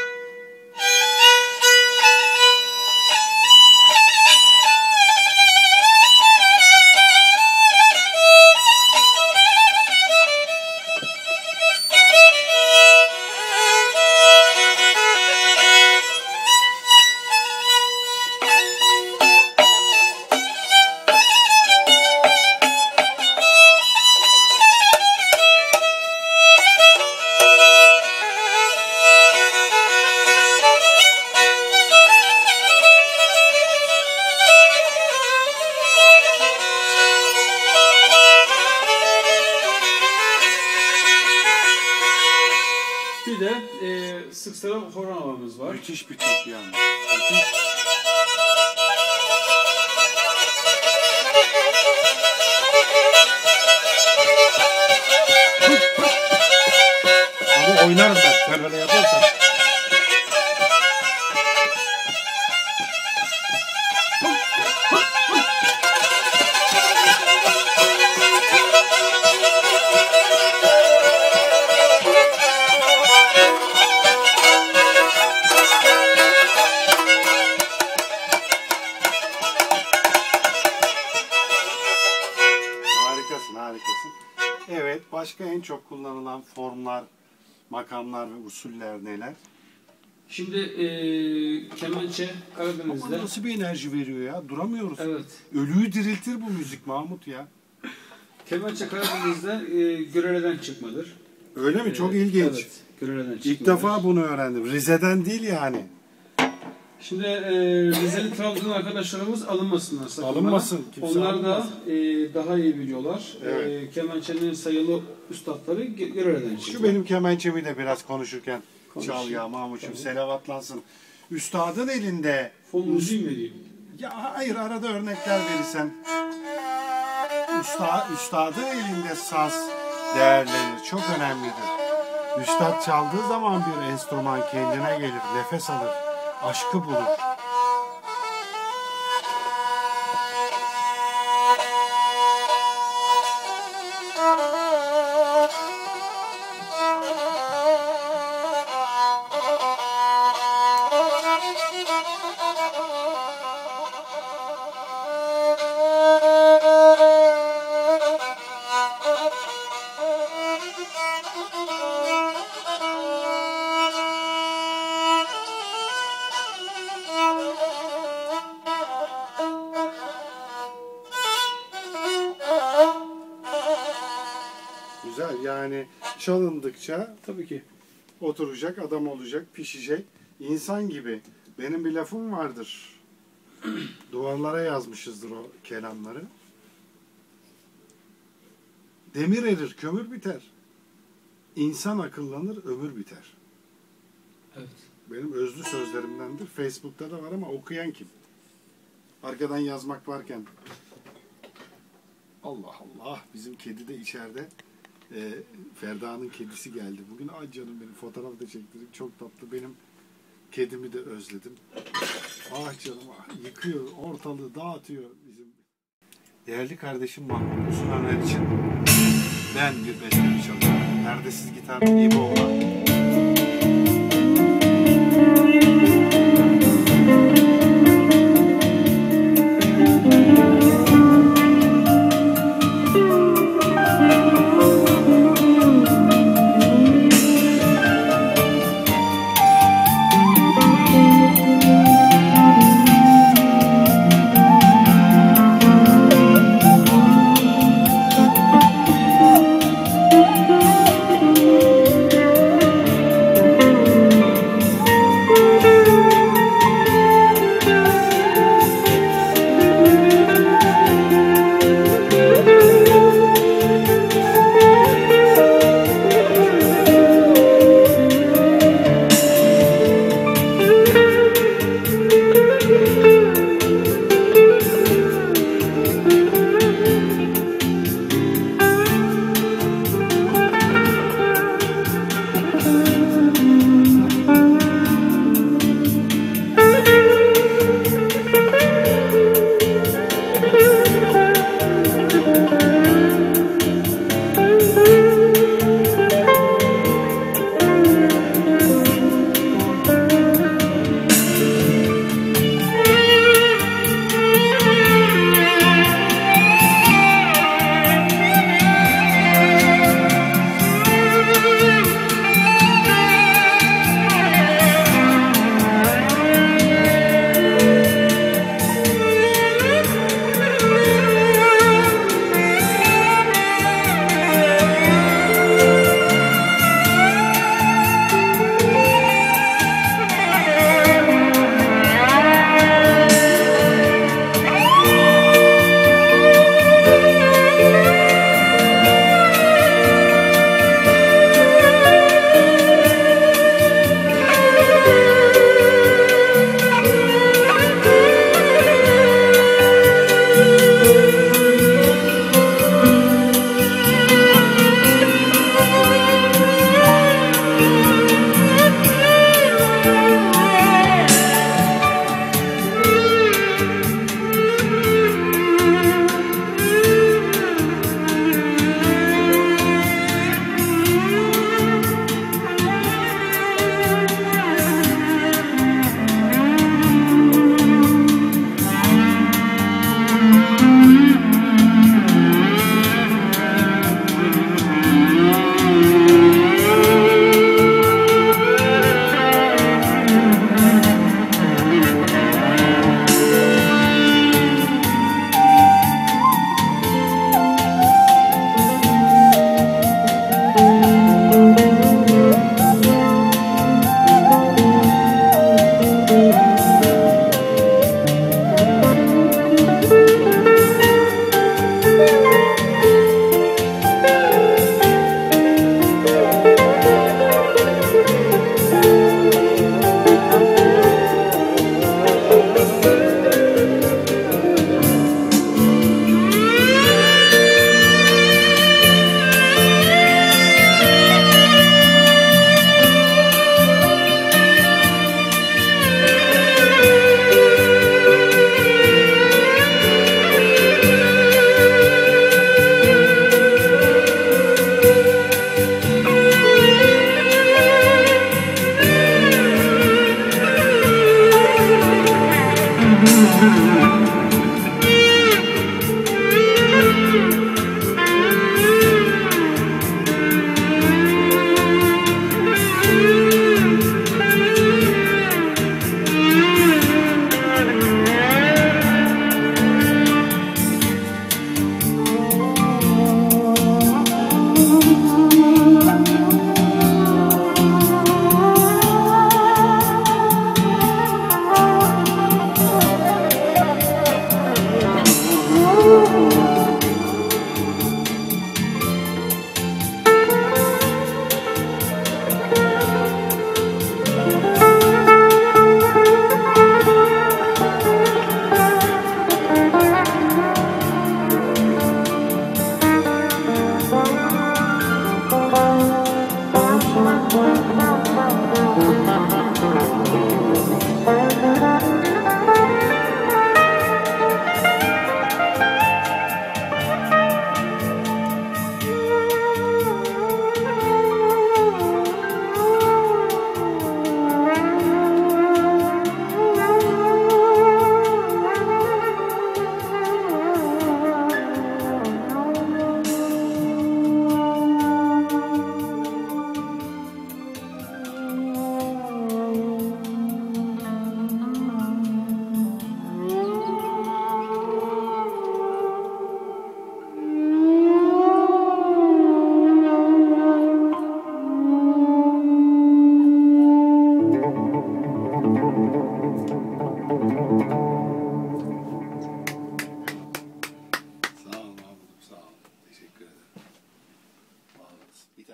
Bir de e, sık sıra horon havamız var. Müthiş bir Türk yani. Müthiş. Ama oynarım ben. Sen öyle yaparsan. Harikasın, harikasın. Evet, başka en çok kullanılan formlar, makamlar ve usuller neler? Şimdi e, kemençe Karadeniz'de. Ama nasıl bir enerji veriyor ya? Duramıyoruz. Evet. Ölüyü diriltir bu müzik Mahmut ya. Kemençe Karadeniz'de e, Görele'den çıkmadır. Öyle mi? E, Çok ilginç. Evet. Görele'den çıkmadır. İlk defa bunu öğrendim. Rize'den değil yani. Şimdi e, Rizeli Trabzon arkadaşlarımız alınmasınlar sakın. Alınmasın, kimse Onlar alınmasın. da e, daha iyi biliyorlar. Evet. E, kemençenin sayılı üstadları Ge- Görele'den çıkıyor. Şu benim kemençemi de biraz konuşurken Konuşayım. çal ya Mahmut'cum. Tabii. Selavatlansın. Üstadın elinde. Fon müziği mi vereyim? Ya hayır, arada örnekler verirsen. Usta, üstadın elinde saz değerlenir. Çok önemlidir. Üstad çaldığı zaman bir enstrüman kendine gelir, nefes alır, aşkı bulur. Güzel, yani çalındıkça Tabii ki. oturacak, adam olacak, pişecek. İnsan gibi. Benim bir lafım vardır. Duvarlara yazmışızdır o kelamları. Demir erir, kömür biter. İnsan akıllanır, ömür biter. Evet. Benim özlü sözlerimdendir. Facebook'ta da var ama okuyan kim? Arkadan yazmak varken. Allah Allah, bizim kedi de içeride. Ee, Ferda'nın kedisi geldi. Bugün ay canım benim, fotoğraf da çektirdik. Çok tatlı. Benim kedimi de özledim. Ah canım ah, yıkıyor, ortalığı dağıtıyor bizim. Değerli kardeşim Mahmut Uzun Ömer için ben bir bestemi çalıyorum. Perdesiz gitar İbo olan.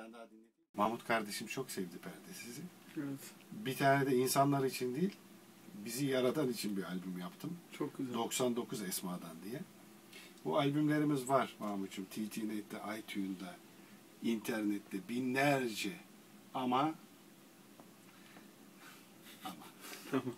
tane daha dinledim. Mahmut kardeşim çok sevdi Perdesiz'i. Evet. Bir tane de insanlar için değil, bizi yaratan için bir albüm yaptım. Çok güzel. doksan dokuz Esma'dan diye. Bu albümlerimiz var Mahmut'cum. T T Net'te, iTunes'da, internette binlerce. Ama ama Tamam.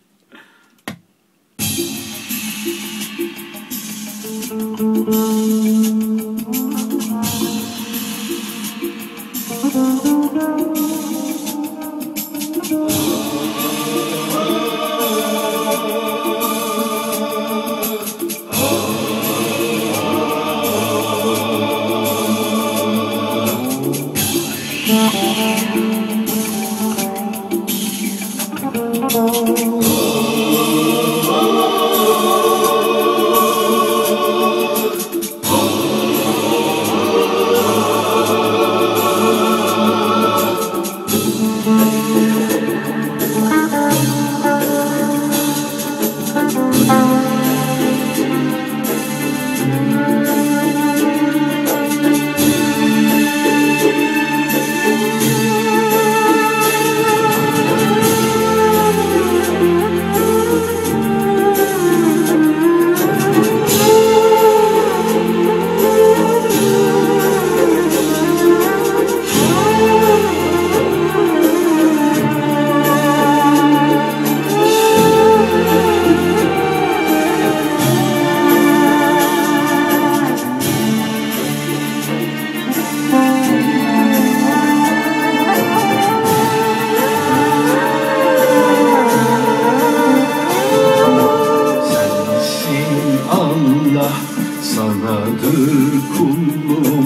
sanadır kulum,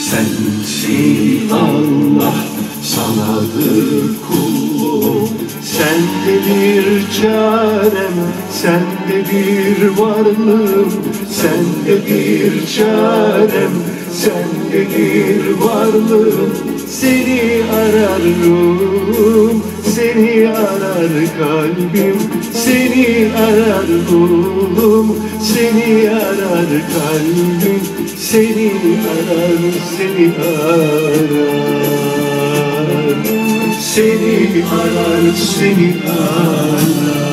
sensin Allah, sanadır kulum. Sende bir çarem, sende bir varlığım, sende bir çarem, sende bir varlığım. Seni ararım, seni arar kalbim, seni arar ruhum, seni arar kalbim, seni arar, seni arar, seni arar, seni arar.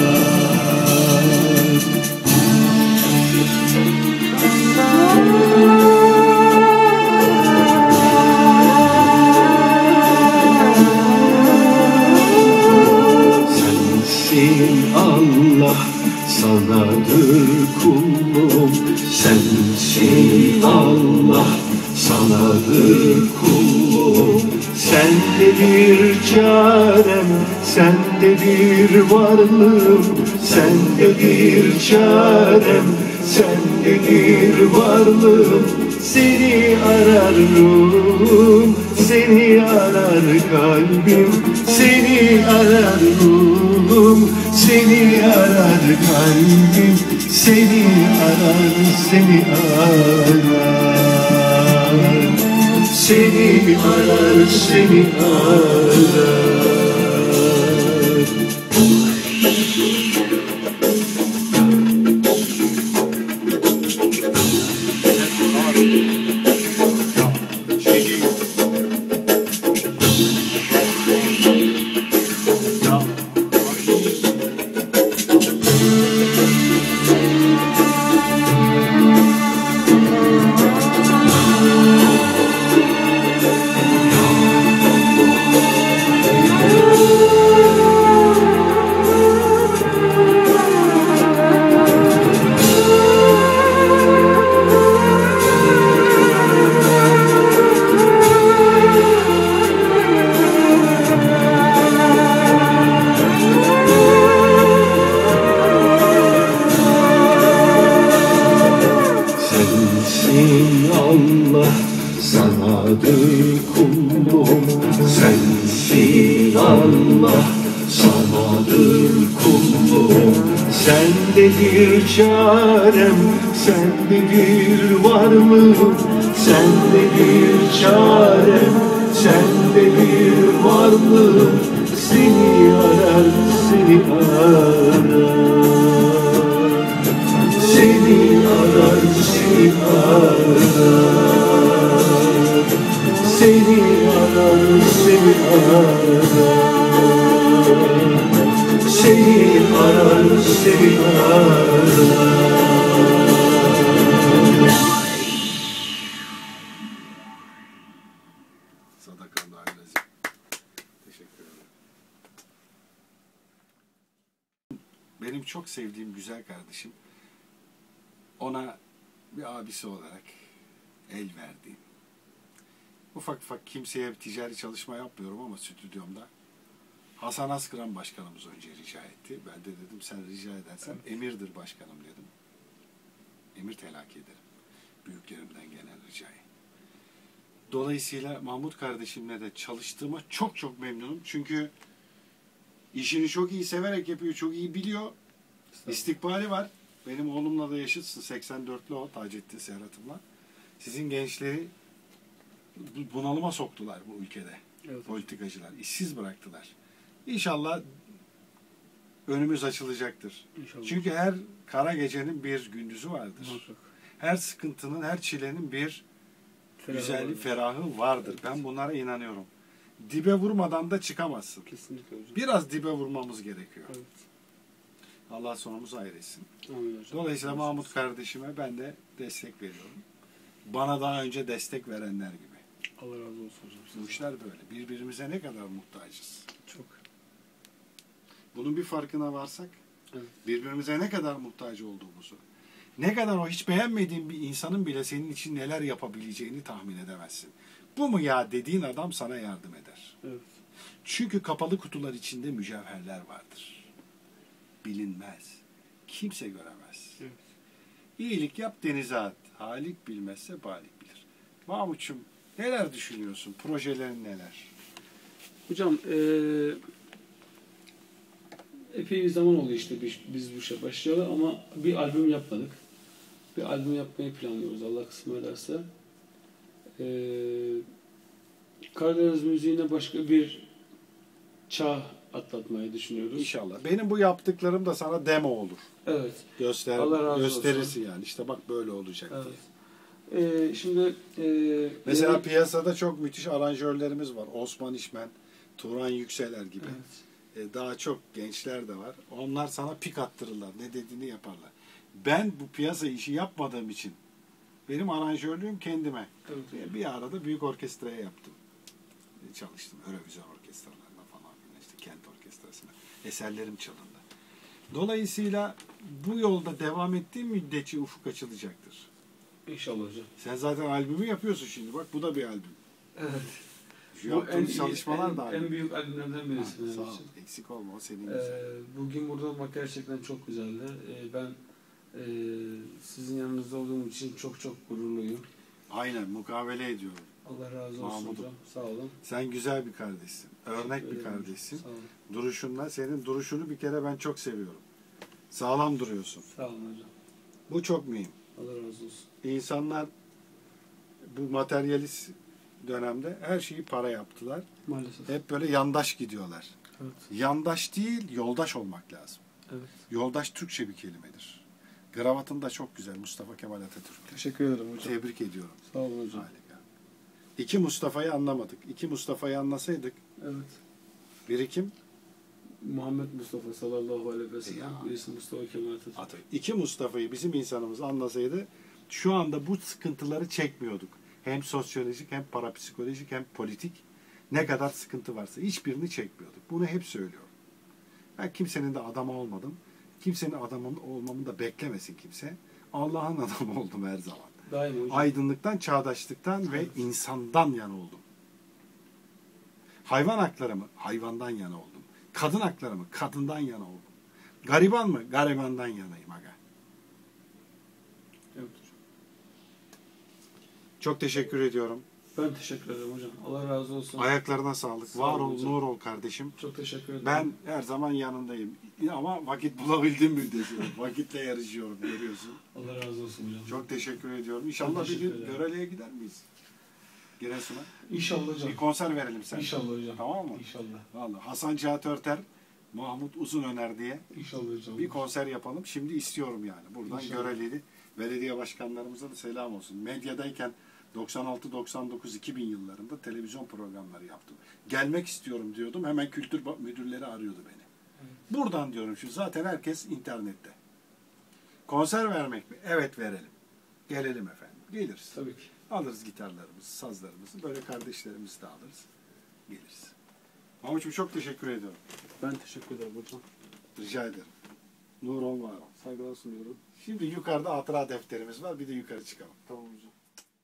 Allah, sanadır kulum, sensin Allah, sanadır kulum. Sende bir çarem, sende bir varlığım, sende bir çarem, sende bir varlığım. Seni ararım, seni arar kalbim, seni arar ruhum, seni arar kalbim, seni arar, seni arar, seni arar, seni arar. Allah, sanadır kulum, sensin Allah, sanadır kulum. Sende bir çarem, sende bir varlığım, sende bir çarem, sende bir varlığım. Seni arar, seni arar, seni arar, seni arar, seni arar. Seni arar, seni arar. Sadakallahu aleyhi. Teşekkür ederim. Benim çok sevdiğim güzel kardeşim, ona bir abisi olarak el verdiğim, ufak ufak kimseye bir ticari çalışma yapmıyorum ama stüdyomda Hasan Askıran başkanımız önce rica etti. Ben de dedim sen rica edersen emirdir başkanım dedim. Emir telakki ederim. Büyüklerimden gelen ricayı. Dolayısıyla Mahmut kardeşimle de çalıştığıma çok çok memnunum. Çünkü işini çok iyi severek yapıyor, çok iyi biliyor. İstikbali var. Benim oğlumla da yaşıtsın. seksen dörtlü o, Taceddin Serhat'ımla. Sizin gençleri bunalıma soktular bu ülkede. Evet. Politikacılar. İşsiz bıraktılar. İnşallah önümüz açılacaktır. İnşallah. Çünkü her kara gecenin bir gündüzü vardır. Muhakkak. Her sıkıntının, her çilenin bir Ferahı güzelliği, vardır. ferahı vardır. Ben bunlara inanıyorum. Dibe vurmadan da çıkamazsın. Kesinlikle hocam. Biraz dibe vurmamız gerekiyor. Evet. Allah sonumuzu hayır etsin. Amin hocam. Dolayısıyla Mahmut kardeşime ben de destek veriyorum. Bana daha önce destek verenler gibi. Allah razı olsun hocam. Bu işler böyle. Birbirimize ne kadar muhtacız. Çok. Bunun bir farkına varsak, Evet. birbirimize ne kadar muhtaç olduğumuzu, ne kadar o hiç beğenmediğin bir insanın bile senin için neler yapabileceğini tahmin edemezsin. Bu mu ya dediğin adam sana yardım eder. Evet. Çünkü kapalı kutular içinde mücevherler vardır. Bilinmez. Kimse göremez. Evet. İyilik yap denize at. Halik bilmezse balik bilir. Mahmut'cum neler düşünüyorsun? Projelerin neler? Hocam eee epey bir zaman oldu işte biz, biz bu işe başlayalı ama bir albüm yapmadık. Bir albüm yapmayı planlıyoruz Allah kısmet ederse. Eee Karadeniz müziğine başka bir çağ atlatmayı düşünüyoruz. İnşallah. Benim bu yaptıklarım da sana demo olur. Evet. Göster, Allah razı gösterirsin yani. İşte bak böyle olacak Evet. diye. Eee şimdi eee Mesela yeni- piyasada çok müthiş aranjörlerimiz var. Osman İşmen, Turan Yükseler gibi. Evet. E, daha çok gençler de var. Onlar sana pik attırırlar. Ne dediğini yaparlar. Ben bu piyasa işi yapmadığım için benim aranjörlüğüm kendime. Evet. E, Bir arada büyük orkestraya yaptım. E, Çalıştım. Eurovision orkestralarına falan. İşte kent orkestrasına. Eserlerim çalındı. Dolayısıyla bu yolda devam ettiğim müddetçe ufuk açılacaktır. İnşallah hocam. Sen zaten albümü yapıyorsun şimdi. Bak bu da bir albüm. Evet. Şu Bu yaptığımız iyi- çalışmalar en, da albüm. en büyük albümlerden Ha, birisi benim sağ ol. için. Eksik olma. O senin Ee, güzel. bugün burada olmak gerçekten çok güzeldi. Ee, ben e, sizin yanınızda olduğum için çok çok gururluyum. Aynen. Mukavele ediyorum. Allah razı olsun Mahmudum. hocam. Sağ olun. Sen güzel bir kardeşsin. Örnek Teşekkür bir ederim. kardeşsin. Sağ olun. Duruşunla, senin duruşunu bir kere ben çok seviyorum. Sağlam duruyorsun. Sağ olun hocam. Bu çok mühim. Allah razı olsun. İnsanlar bu materyalist dönemde her şeyi para yaptılar. Maalesef. Hep böyle yandaş gidiyorlar. Evet. Yandaş değil, yoldaş olmak lazım. Evet. Yoldaş Türkçe bir kelimedir. Gravatın da çok güzel. Mustafa Kemal Atatürk. Teşekkür ederim hocam. Tebrik ediyorum. Sağ olun hocam. Harika. İki Mustafa'yı anlamadık. İki Mustafa'yı anlasaydık, Evet. biri kim? Muhammed Mustafa sallallahu aleyhi ve sellem. Ya. Birisi Mustafa Kemal Atatürk. Atatürk. İki Mustafa'yı bizim insanımız anlasaydı şu anda bu sıkıntıları çekmiyorduk. Hem sosyolojik hem parapsikolojik hem politik ne kadar sıkıntı varsa hiçbirini çekmiyorduk. Bunu hep söylüyorum. Ben kimsenin de adamı olmadım. Kimsenin adamın olmamı da beklemesin kimse. Allah'ın adamı oldum her zaman. Daima hocam. Aydınlıktan, çağdaşlıktan ve insandan yana oldum. Hayvan hakları mı? Hayvandan yana oldum. Kadın hakları mı? Kadından yana oldum. Gariban mı? Garibandan yanayım aga. Evet. Çok teşekkür ediyorum. Ben teşekkür ederim hocam. Allah razı olsun. Ayaklarına sağlık. Sağ Var olun ol, hocam. nur ol kardeşim. Çok teşekkür ederim. Ben her zaman yanındayım. Ama vakit bulabildiğim müddetçe. Vakitle yarışıyorum görüyorsun. Allah razı olsun hocam. Çok teşekkür ediyorum. İnşallah bir teşekkür gün ederim. Görele'ye gider miyiz? Giresun'a. İnşallah hocam. Bir konser verelim sen. İnşallah hocam. Tamam mı? İnşallah. Vallahi Hasan Cihat Örter, Mahmut Uzunöner diye İnşallah hocam. bir konser yapalım. Şimdi istiyorum yani. Buradan İnşallah. Göreli'li belediye başkanlarımıza da selam olsun. Medyadayken doksan altı doksan dokuz iki bin yıllarında televizyon programları yaptım. Gelmek istiyorum diyordum. Hemen kültür müdürleri arıyordu beni. Buradan diyorum şu zaten herkes internette. Konser vermek mi? Evet verelim. Gelelim efendim. Geliriz. Tabii ki. Alırız gitarlarımızı, sazlarımızı. Böyle kardeşlerimizi de alırız. Geliriz. Mahmut'cum çok teşekkür ediyorum. Ben teşekkür ederim hocam. Rica ederim. Nur ol var ol. Saygılar sunuyorum. Şimdi yukarıda hatıra defterimiz var. Bir de yukarı çıkalım. Tamam hocam.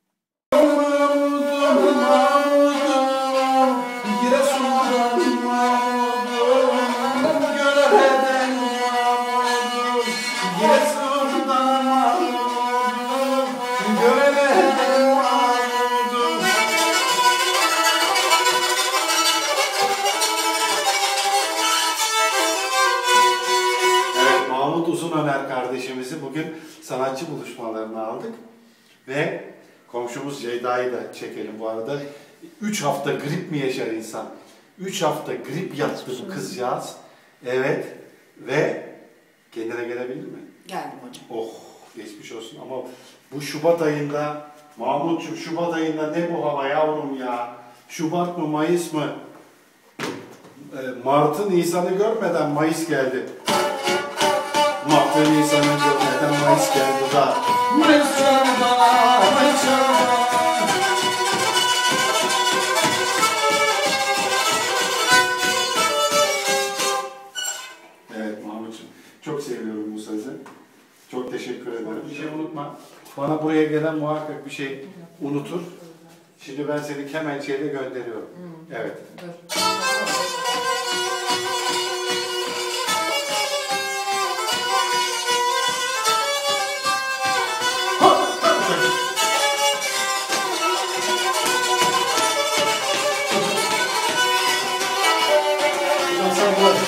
Evet, Mahmut Uzunöner kardeşimizi bugün sanatçı buluşmalarına aldık. Ve komşumuz Ceyda'yı da çekelim bu arada. Üç hafta grip mi yaşar insan? Üç hafta grip yaptı bu kızcağız. Evet. Ve kendine gelebilir mi? Geldim hocam. Oh, geçmiş olsun ama bu Şubat ayında, Mahmutcuğum Şubat ayında ne bu hava yavrum ya? Şubat mı, Mayıs mı? E, Mart'ı, Nisan'ı görmeden Mayıs geldi. Mart'ı, Nisan'ı görmeden Mayıs geldi da. Mayıs yanında, Mayıs yanında. Evet Mahmutcuğum, çok seviyorum bu sözü. Çok teşekkür ederim. Bir şey unutma. Bana buraya gelen muhakkak bir şey unutur. Şimdi ben seni kemençeyle gönderiyorum. Evet. Dur. Sen bu